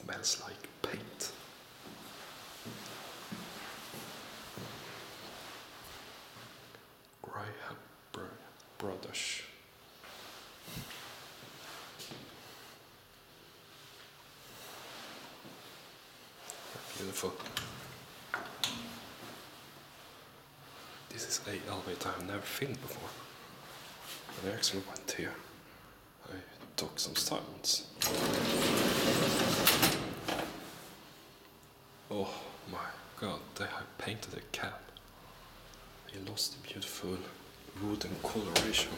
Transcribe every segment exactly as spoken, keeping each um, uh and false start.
smells like paint. Graham Brothers. Beautiful. This is a elevator I've never filmed before. But I actually went here. I took some sounds. Oh my god, they have painted a cab. They lost the beautiful wooden coloration.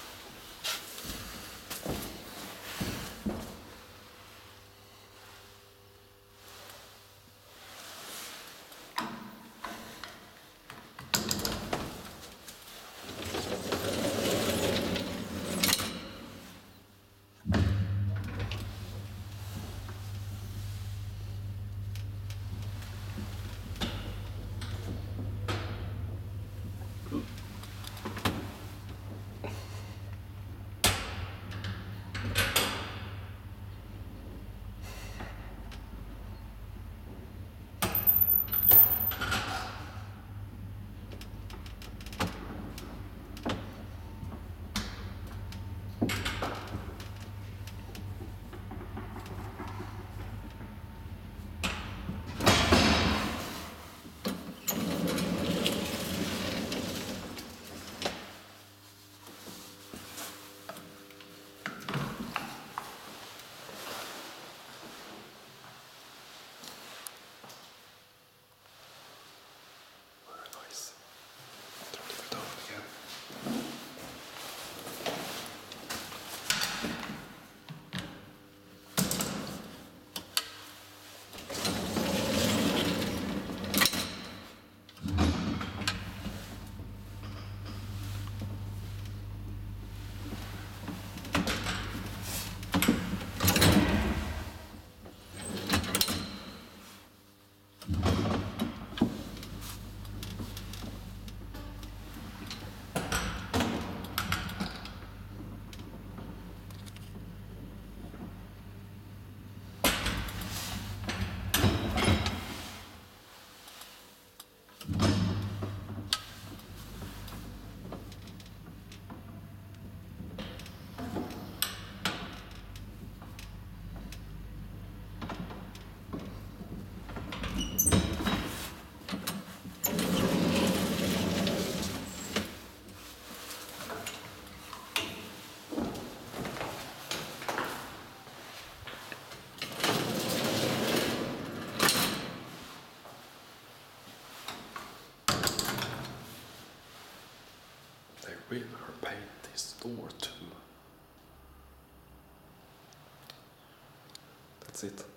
They will repaint this door too. That's it.